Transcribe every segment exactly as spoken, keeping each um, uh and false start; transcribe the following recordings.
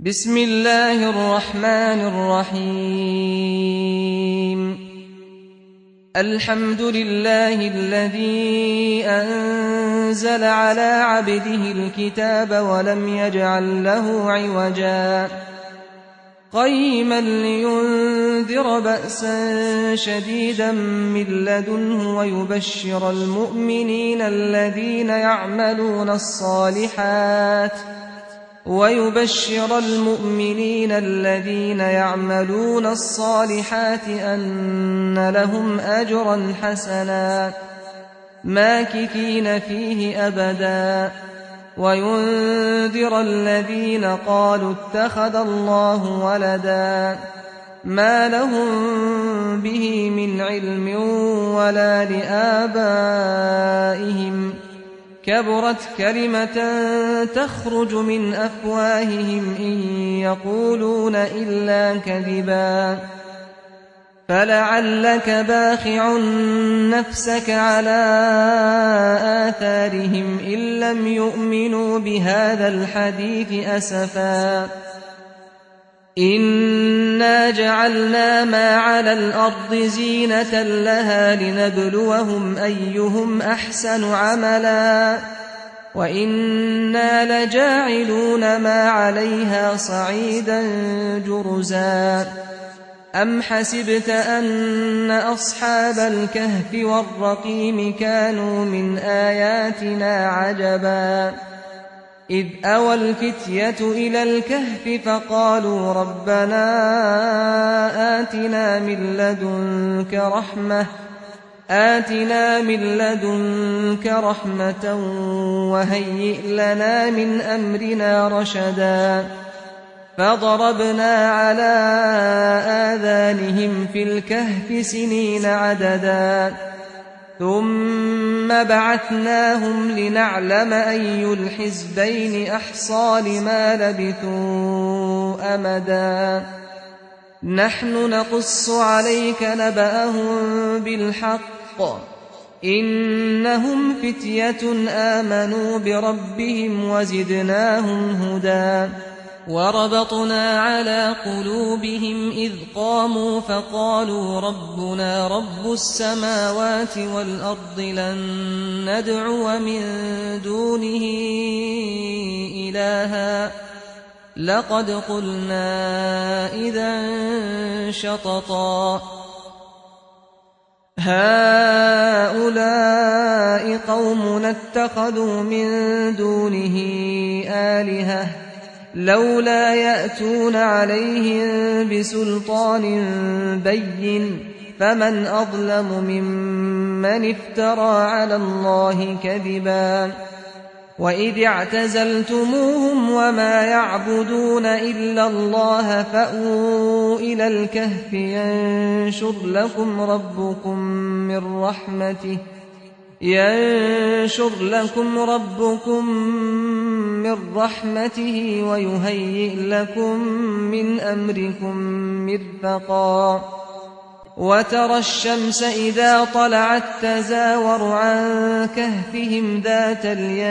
بسم الله الرحمن الرحيم الحمد لله الذي أنزل على عبده الكتاب ولم يجعل له عوجا قيما لينذر بأسا شديدا من لدنه ويبشر المؤمنين الذين يعملون الصالحات ويبشر المؤمنين الذين يعملون الصالحات أن لهم أجرا حسنا ماكثين فيه أبدا وينذر الذين قالوا اتخذ الله ولدا ما لهم به من علم ولا لآبائهم كبرت كلمة تخرج من أفواههم إن يقولون إلا كذبا فلعلك باخع نفسك على آثارهم إن لم يؤمنوا بهذا الحديث أسفا إنا جعلنا ما على الأرض زينة لها لنبلوهم أيهم أحسن عملا وإنا لجاعلون ما عليها صعيدا جرزا أم حسبت أن أصحاب الكهف والرقيم كانوا من آياتنا عجبا إذ أوى الفتية إلى الكهف فقالوا ربنا آتنا من لدنك رحمة آتنا من لدنك رحمة وهيئ لنا من أمرنا رشدا فضربنا على آذانهم في الكهف سنين عددا ثم بعثناهم لنعلم أي الحزبين أحصى لما لبثوا أمدا نحن نقص عليك نبأهم بالحق إنهم فتية آمنوا بربهم وزدناهم هدى وربطنا على قلوبهم إذ قاموا فقالوا ربنا رب السماوات والأرض لن ندعو من دونه إلها لقد قلنا إذا شططا هؤلاء قومنا اتخذوا من دونه آلهة لولا يأتون عليهم بسلطان بين فمن أظلم ممن افترى على الله كذبا وإذ اعتزلتموهم وما يعبدون إلا الله فأووا إلى الكهف ينشر لكم ربكم من رحمته ينشر لكم ربكم من رحمته ويهيئ لكم من أمركم مرفقا وترى الشمس إذا طلعت تزاور عن كهفهم ذات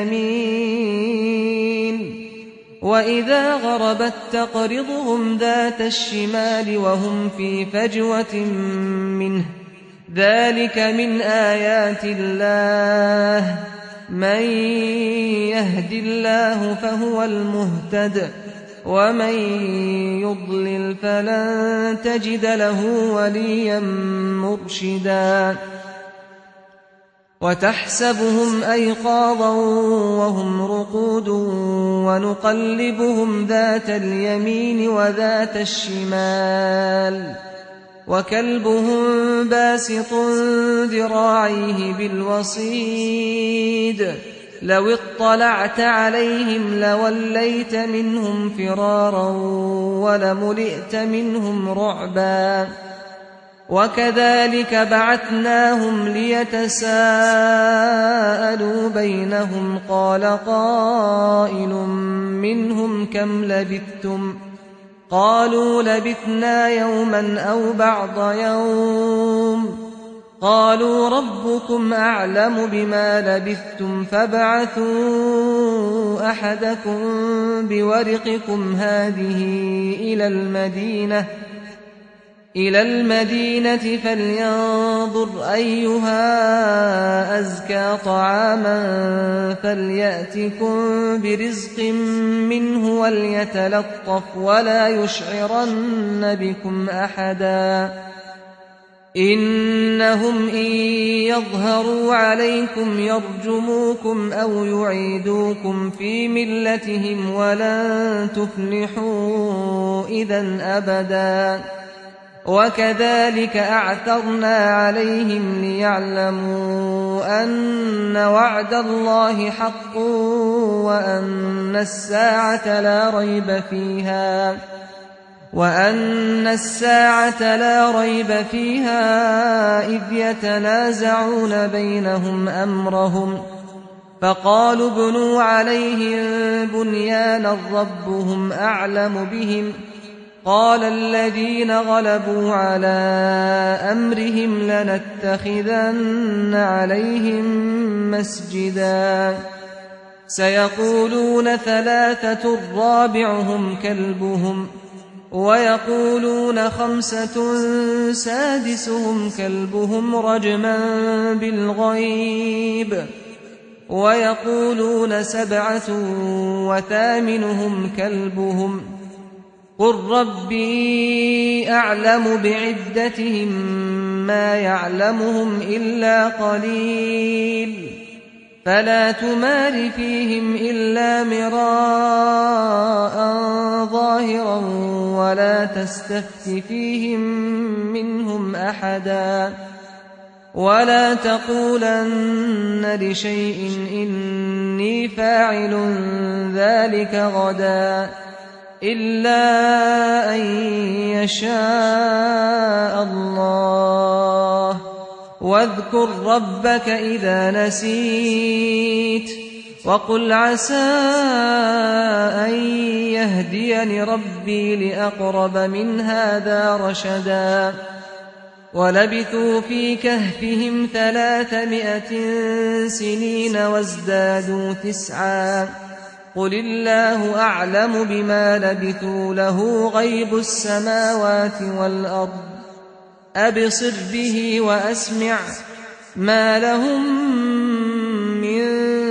اليمين وإذا غربت تقرضهم ذات الشمال وهم في فجوة منه ذلك من آيات الله من يهد الله فهو المهتد ومن يضلل فلن تجد له وليا مرشدا وتحسبهم أيقاظا وهم رقود ونقلبهم ذات اليمين وذات الشمال وكلبهم باسط ذراعيه بالوصيد لو اطلعت عليهم لوليت منهم فرارا ولملئت منهم رعبا وكذلك بعثناهم ليتساءلوا بينهم قال قائل منهم كم لبثتم قالوا لبثنا يوما أو بعض يوم قالوا ربكم أعلم بما لبثتم فابعثوا أحدكم بورقكم هذه إلى المدينة إلى المدينة فلينظر أيها أزكى طعاما فليأتكم برزق منه وليتلطف ولا يشعرن بكم أحدا إنهم إن يظهروا عليكم يرجموكم أو يعيدوكم في ملتهم ولن تفلحوا إذا أبدا وكذلك أعثرنا عليهم ليعلموا أن وعد الله حق وأن الساعة لا ريب فيها وأن الساعة لا ريب فيها إذ يتنازعون بينهم أمرهم فقالوا ابنوا عليهم بنيانا ربهم أعلم بهم قال الذين غلبوا على أمرهم لنتخذن عليهم مسجدا سيقولون ثلاثة رابعهم كلبهم ويقولون خمسة سادسهم كلبهم رجما بالغيب ويقولون سبعة وثامنهم كلبهم قل ربي أعلم بعدتهم ما يعلمهم إلا قليل فلا تمار فيهم إلا مراء ظاهرا ولا تستفت فيهم منهم أحدا ولا تقولن لشيء إني فاعل ذلك غدا إلا أن يشاء الله واذكر ربك إذا نسيت وقل عسى أن يهديني ربي لأقرب من هذا رشدا ولبثوا في كهفهم ثلاثمائة سنين وازدادوا تسعا قل الله أعلم بما لبثوا له غيب السماوات والأرض أبصر به وأسمع ما لهم من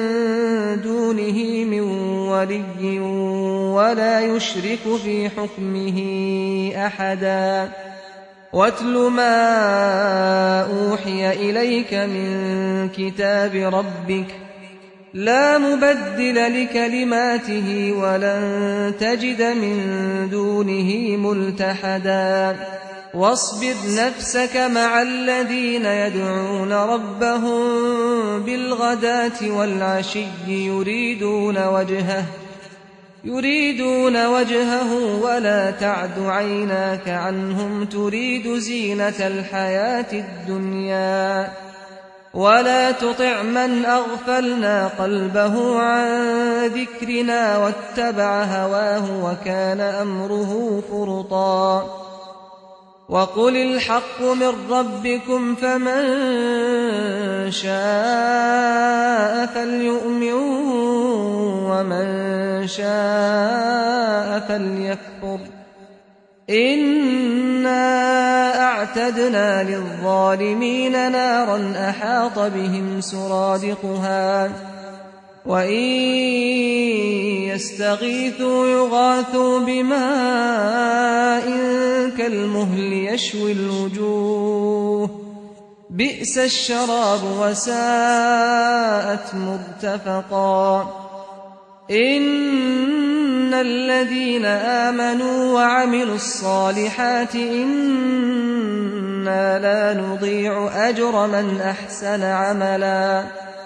دونه من ولي ولا يشرك في حكمه أحدا واتل ما أوحي إليك من كتاب ربك لا مبدل لكلماته ولن تجد من دونه ملتحدا واصبر نفسك مع الذين يدعون ربهم بالغداة والعشي يريدون وجهه يريدون وجهه ولا تعد عيناك عنهم تريد زينة الحياة الدنيا ولا تطع من أغفلنا قلبه عن ذكرنا واتبع هواه وكان أمره فرطا وقل الحق من ربكم فمن شاء فليؤمن ومن شاء فليكفر إنا أعتدنا للظالمين نارا أحاط بهم سرادقها وإن يستغيثوا يغاثوا بماء كالمهل يشوي الوجوه بئس الشراب وساءت مرتفقا إن الذين آمنوا وعملوا الصالحات إنا لا نضيع أجر من أحسن عملا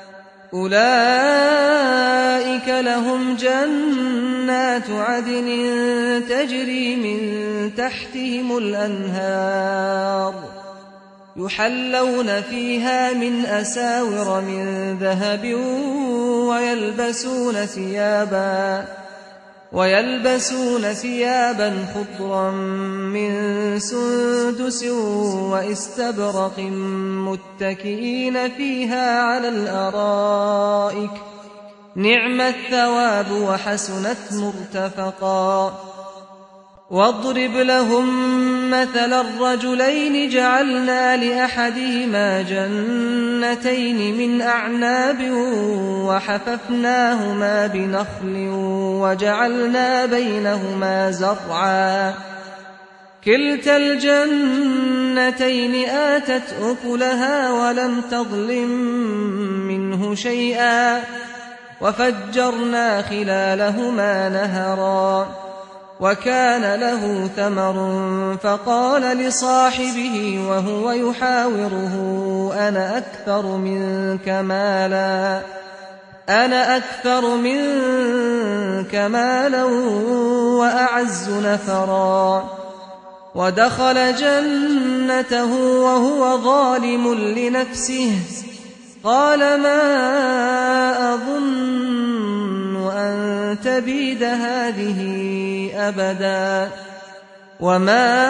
أولئك لهم جنات عدن تجري من تحتهم الأنهار يحلون فيها من أساور من ذهب ويلبسون ثيابا ويلبسون ثيابا خضرا من سندس واستبرق متكئين فيها على الأرائك نعم الثواب وحسنت مرتفقا واضرب لهم مثل الرجلين جعلنا لأحدهما جنتين من أعناب وحففناهما بنخل وجعلنا بينهما زرعا كلتا الجنتين آتت أكلها ولم تظلم منه شيئا وفجرنا خلالهما نهرا وكان له ثمر فقال لصاحبه وهو يحاوره أنا أكثر منك مالا أنا أكثر منك مالا وأعز نفرا ودخل جنته وهو ظالم لنفسه قال ما أظن أن تبيد هذه أبدا وما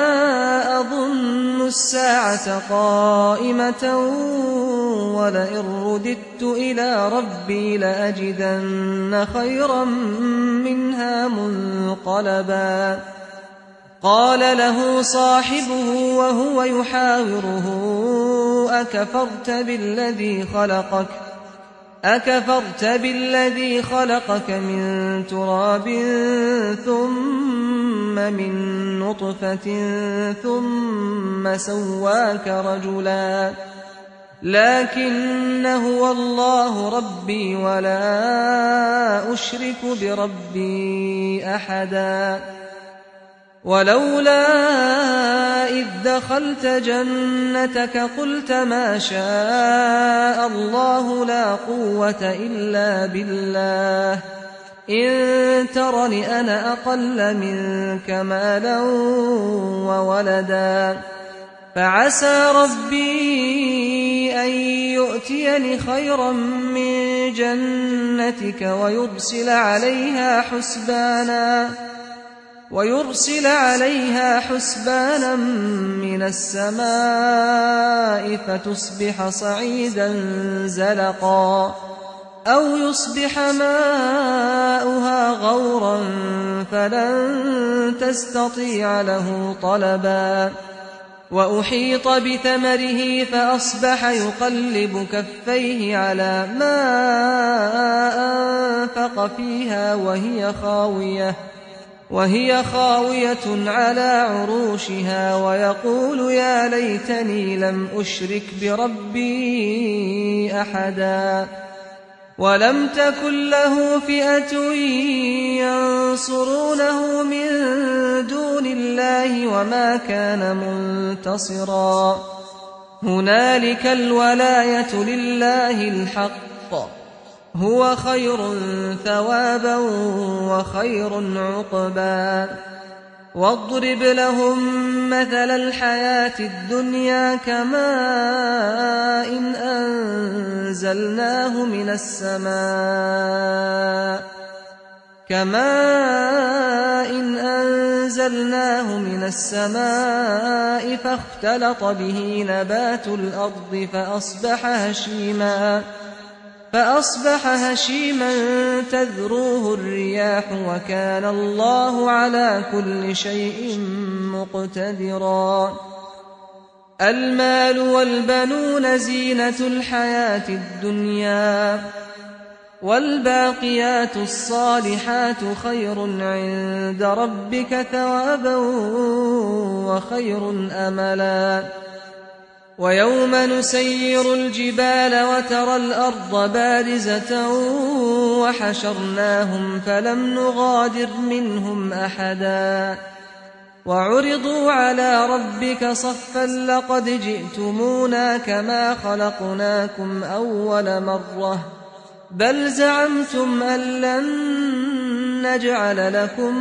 أظن الساعة قائمة ولئن رددت إلى ربي لأجدن خيرا منها منقلبا قال له صاحبه وهو يحاوره أكفرت بالذي خلقك أكفرت بالذي خلقك من تراب ثم من نطفة ثم سواك رجلا لكن هو الله ربي ولا أشرك بربي أحدا ولولا إذ دخلت جنتك قلت ما شاء الله لا قوة إلا بالله إن ترني أنا أقل منك مالا وولدا فعسى ربي أن يؤتيني خيرا من جنتك ويرسل عليها حسبانا ويرسل عليها حسبانا من السماء فتصبح صعيدا زلقا أو يصبح ماؤها غورا فلن تستطيع له طلبا وأحيط بثمره فأصبح يقلب كفيه على ما أنفق فيها وهي خاوية وهي خاوية على عروشها ويقول يا ليتني لم أشرك بربي أحدا ولم تكن له فئة ينصرونه من دون الله وما كان منتصرا هنالك الولاية لله الحق هو خير ثوابا وخير عقبا واضرب لهم مثل الحياة الدنيا كماء إن أنزلناه من السماء كماء إن أنزلناه من السماء فاختلط به نبات الأرض فأصبح هشيما فأصبح هشيما تذروه الرياح وكان الله على كل شيء مقتدرا المال والبنون زينة الحياة الدنيا والباقيات الصالحات خير عند ربك ثوابا وخير أملا ويوم نسير الجبال وترى الأرض بارزة وحشرناهم فلم نغادر منهم أحدا وعرضوا على ربك صفا لقد جئتمونا كما خلقناكم أول مرة بل زعمتم أن لن نجعل لكم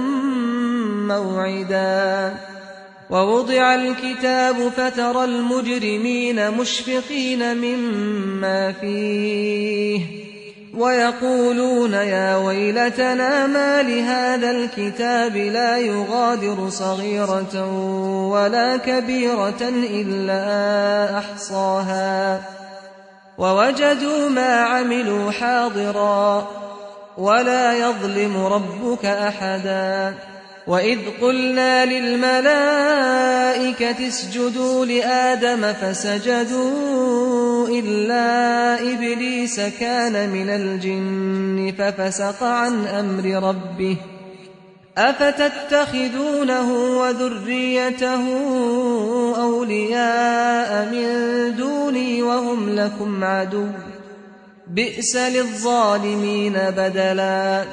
موعدا ووضع الكتاب فترى المجرمين مشفقين مما فيه ويقولون يا ويلتنا ما لهذا الكتاب لا يغادر صغيرة ولا كبيرة إلا أحصاها ووجدوا ما عملوا حاضرا ولا يظلم ربك أحدا وإذ قلنا للملائكة اسجدوا لآدم فسجدوا إلا إبليس كان من الجن ففسق عن أمر ربه أفتتخذونه وذريته أولياء من دوني وهم لكم عدو بئس للظالمين بدلا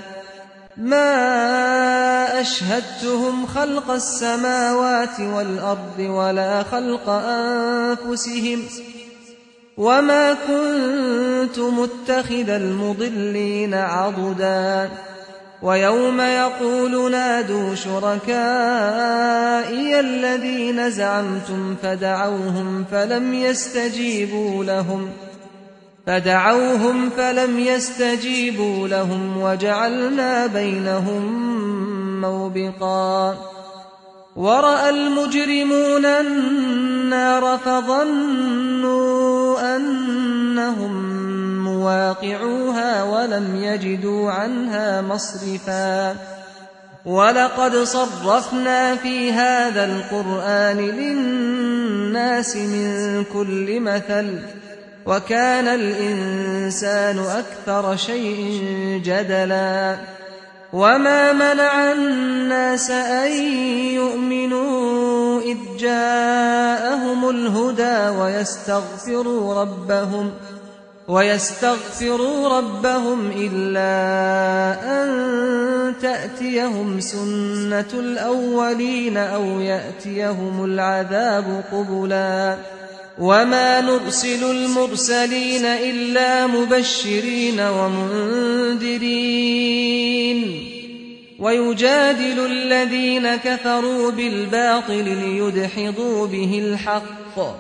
ما أشهدتهم خلق السماوات والأرض ولا خلق أنفسهم وما كنت متخذ المضلين عضدا ويوم يقول نادوا شركائي الذين زعمتم فدعوهم فلم يستجيبوا لهم فدعوهم فلم يستجيبوا لهم وجعلنا بينهم موبقا ورأى المجرمون النار فظنوا أنهم مواقعوها ولم يجدوا عنها مصرفا ولقد صرفنا في هذا القرآن للناس من كل مثل وكان الإنسان أكثر شيء جدلا وما منع الناس أن يؤمنوا إذ جاءهم الهدى ويستغفروا ربهم ويستغفروا ربهم إلا أن تأتيهم سنة الأولين أو يأتيهم العذاب قبلا وما نرسل المرسلين إلا مبشرين ومنذرين ويجادل الذين كفروا بالباطل ليدحضوا به الحق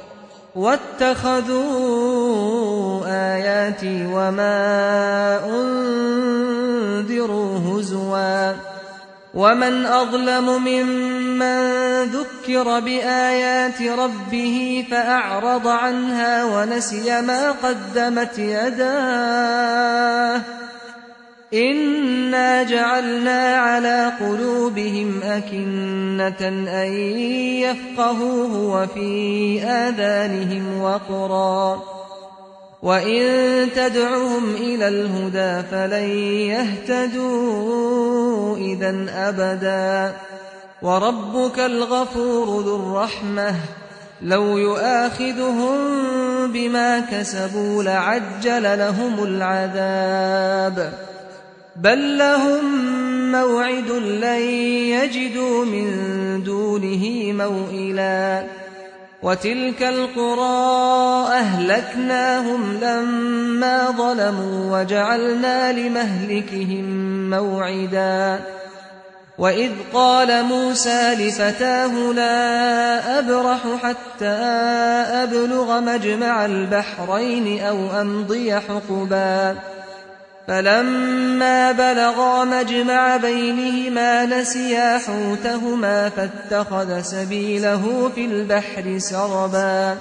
واتخذوا آياتي وما أنذروا هزوا ومن أظلم ممن ذكر بآيات ربه فأعرض عنها ونسي ما قدمت يداه إنا جعلنا على قلوبهم أكنة أن يفقهوه وفي آذانهم وقرا وإن تدعهم إلى الهدى فلن يهتدوا إذا أبدا وربك الغفور ذو الرحمة لو يؤاخذهم بما كسبوا لعجل لهم العذاب بل لهم موعد لن يجدوا من دونه موئلا وتلك القرى أهلكناهم لما ظلموا وجعلنا لمهلكهم موعدا وإذ قال موسى لفتاه لا أبرح حتى أبلغ مجمع البحرين أو أمضي حقبا فلما بلغا مجمع بينهما نسيا حوتهما فاتخذ سبيله في البحر سربا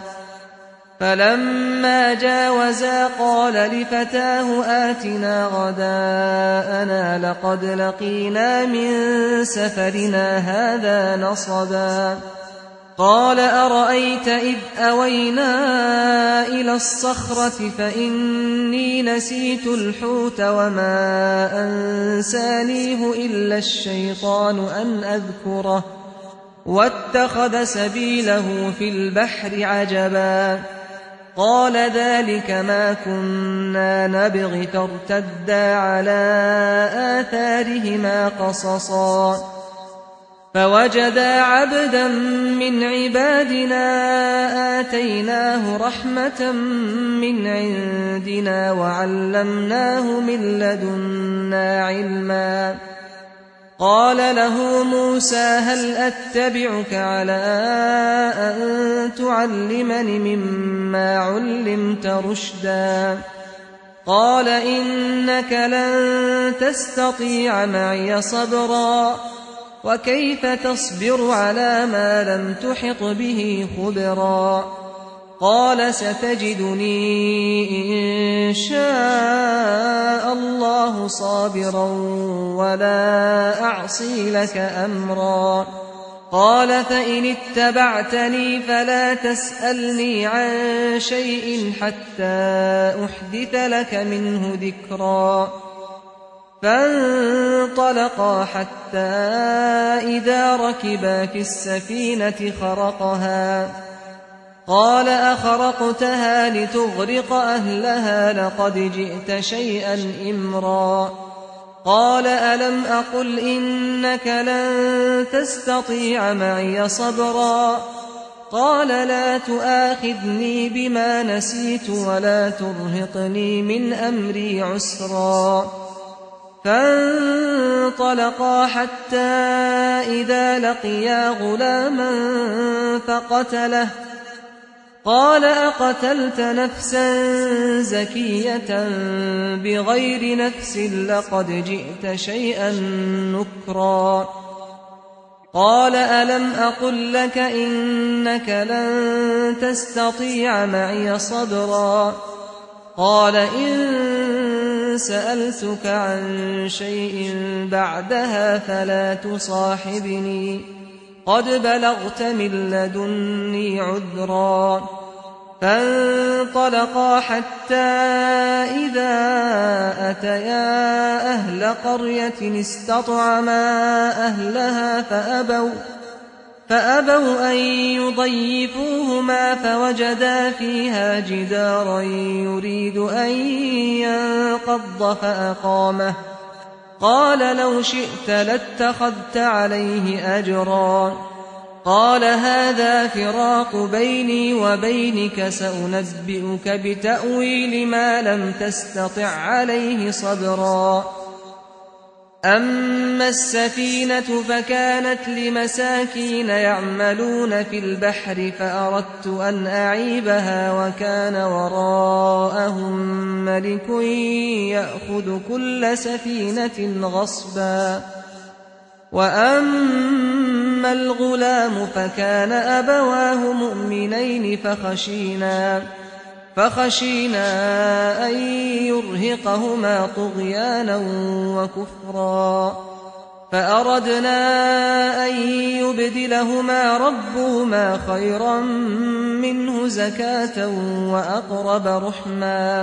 فلما جاوزا قال لفتاه آتنا غداءنا لقد لقينا من سفرنا هذا نصبا قال أرأيت إذ أوينا إلى الصخرة فإني نسيت الحوت وما أنسانيه إلا الشيطان أن أذكره واتخذ سبيله في البحر عجبا قال ذلك ما كنا نبغي فارتدا على آثارهما قصصا فوجدا عبدا من عبادنا آتيناه رحمة من عندنا وعلمناه من لدنا علما قال له موسى هل أتبعك على أن تعلمني مما علمت رشدا قال إنك لن تستطيع معي صبرا وكيف تصبر على ما لم تحط به خبرا قال ستجدني إن شاء الله صابرا ولا أعصي لك أمرا قال فإن اتبعتني فلا تسألني عن شيء حتى أحدث لك منه ذكرا فانطلقا حتى إذا ركبا في السفينة خرقها قال أخرقتها لتغرق أهلها لقد جئت شيئا إمرا قال ألم أقل إنك لن تستطيع معي صبرا قال لا تؤاخذني بما نسيت ولا ترهقني من أمري عسرا فانطلقا حتى إذا لقيا غلاما فقتله قال أقتلت نفسا زكية بغير نفس لقد جئت شيئا نكرا قال ألم أقل لك إنك لن تستطيع معي صبرا قال إن سألتك عن شيء بعدها فلا تصاحبني قد بلغت من لدني عذرا فانطلقا حتى إذا أتيا أهل قرية استطعما أهلها فأبوا فأبوا أن يضيفوهما فوجدا فيها جدارا يريد أن ينقض فأقامه قال لو شئت لاتخذت عليه أجرا قال هذا فراق بيني وبينك سأنبئك بتأويل ما لم تستطع عليه صبرا أما السفينة فكانت لمساكين يعملون في البحر فأردت أن أعيبها وكان وراءهم ملك يأخذ كل سفينة غصبا وأما الغلام فكان أبواه مؤمنين فخشينا فخشينا أن يرهقهما طغيانا وكفرا فأردنا أن يبدلهما ربهما خيرا منه زكاة وأقرب رحما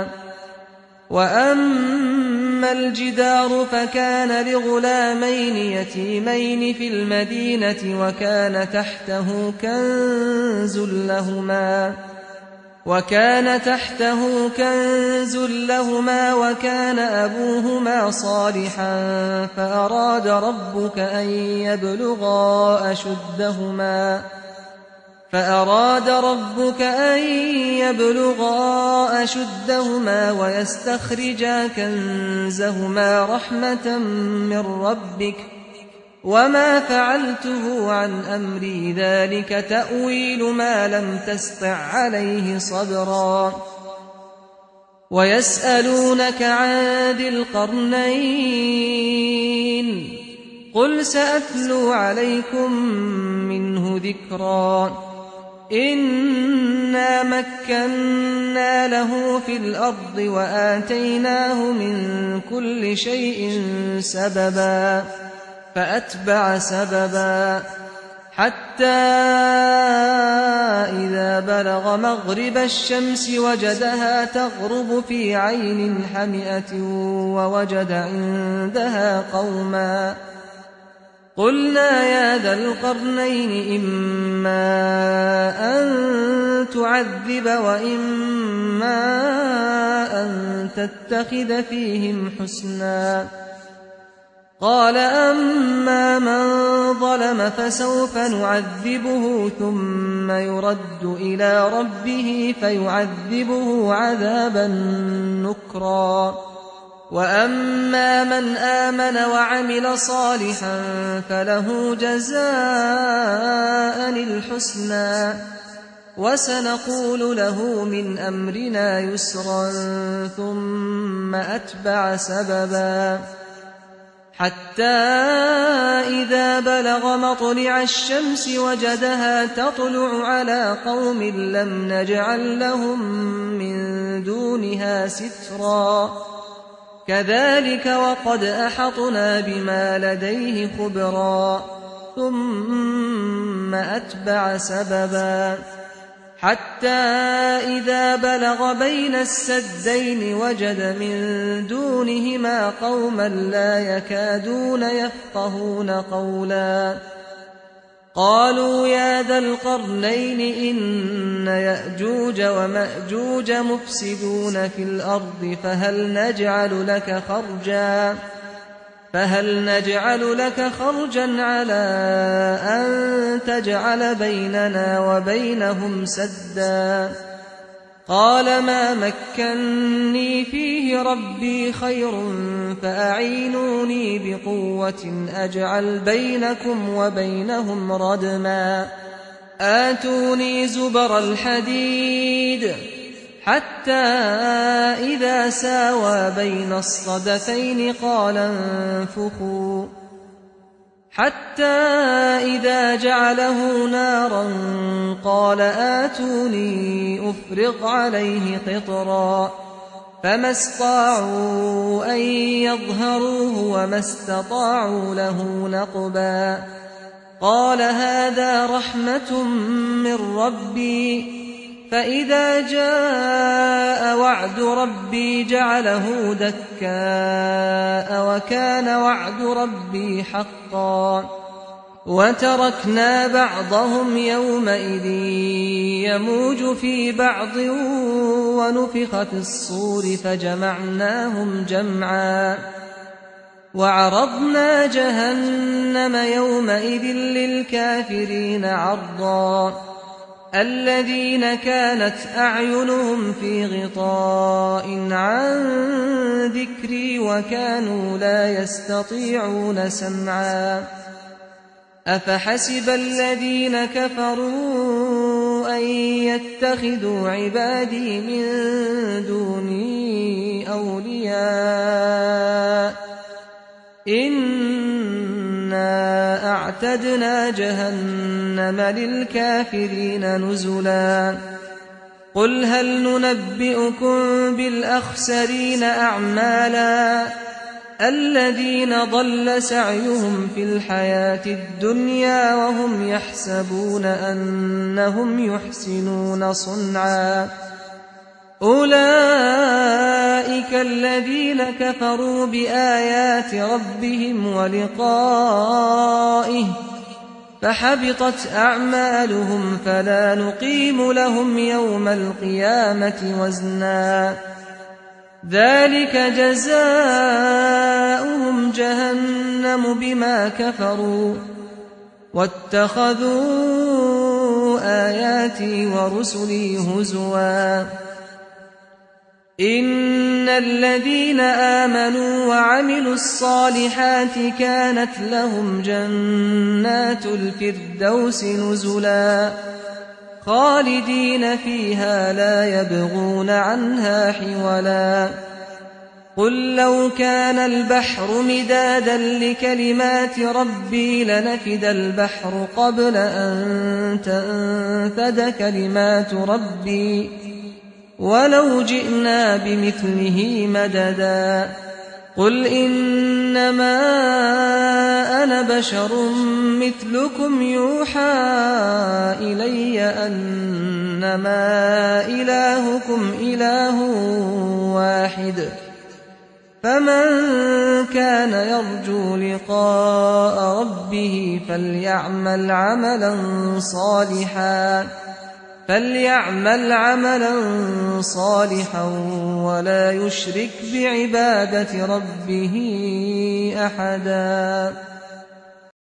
وأما الجدار فكان لغلامين يتيمين في المدينة وكان تحته كنز لهما وكان تحته كنز لهما وكان أبوهما صالحا فأراد ربك أن يبلغا أشدهما فأراد ربك أن يبلغا أشدهما ويستخرجا كنزهما رحمة من ربك وما فعلته عن أمري ذلك تأويل ما لم تستع عليه صبرا ويسألونك عن ذي القرنين قل سأتلو عليكم منه ذكرا إنا مكنا له في الأرض وآتيناه من كل شيء سببا فأتبع سببا حتى إذا بلغ مغرب الشمس وجدها تغرب في عين حمئة ووجد عندها قوما قلنا يا ذا القرنين إما أن تعذب وإما أن تتخذ فيهم حسنا قال أما من ظلم فسوف نعذبه ثم يرد إلى ربه فيعذبه عذابا نكرا وأما من آمن وعمل وسنقول له من أمرنا يسرا ثم أتبع سببا حتى إذا بلغ مطلع الشمس وجدها تطلع على قوم لم نجعل لهم من دونها سترا كذلك وقد أحطنا بما لديه خبرا ثم أتبع سببا حتى إذا بلغ بين السدين وجد من دونهما قوما لا يكادون يفقهون قولا قالوا يا ذا القرنين إن يأجوج ومأجوج مفسدون في الأرض فهل نجعل لك خرجا فهل نجعل لك خرجا على أن تجعل بيننا وبينهم سدا قال ما مكني فيه ربي خير فأعينوني بقوة أجعل بينكم وبينهم ردما آتوني زبر الحديد حتى إذا ساوى بين الصدفين قال انفخوا حتى إذا جعله نارا قال آتوني أفرغ عليه قطرا فما استطاعوا أن يظهروه وما استطاعوا له نقبا قال هذا رحمة من ربي فإذا جاء وعد ربي جعله دكاء وكان وعد ربي حقا وتركنا بعضهم يومئذ يموج في بعض ونفخ في الصور فجمعناهم جمعا وعرضنا جهنم يومئذ للكافرين عرضا الذين كانت أعينهم في غطاء عن ذكري وكانوا لا يستطيعون سمعا أفحسب الذين كفروا أن يتخذوا عبادي من دوني أولياء إنا أعتدنا جهنم للكافرين نزلا قل هل ننبئكم بالأخسرين أعمالا الذين ضل سعيهم في الحياة الدنيا وهم يحسبون أنهم يحسنون صنعا أولئك الذين كفروا بآيات ربهم ولقائه فحبطت أعمالهم فلا نقيم لهم يوم القيامة وزنا ذلك جزاؤهم جهنم بما كفروا واتخذوا آياتي ورسلي هزوا إن الذين آمنوا وعملوا الصالحات كانت لهم جنات الفردوس نزلا خالدين فيها لا يبغون عنها حولا قل لو كان البحر مدادا لكلمات ربي لنفد البحر قبل أن تنفد كلمات ربي ولو جئنا بمثله مددا قل إنما أنا بشر مثلكم يوحى إلي أنما إلهكم إله واحد فمن كان يرجو لقاء ربه فليعمل عملا صالحا فليعمل عملا صالحا ولا يشرك بعبادة ربه أحدا.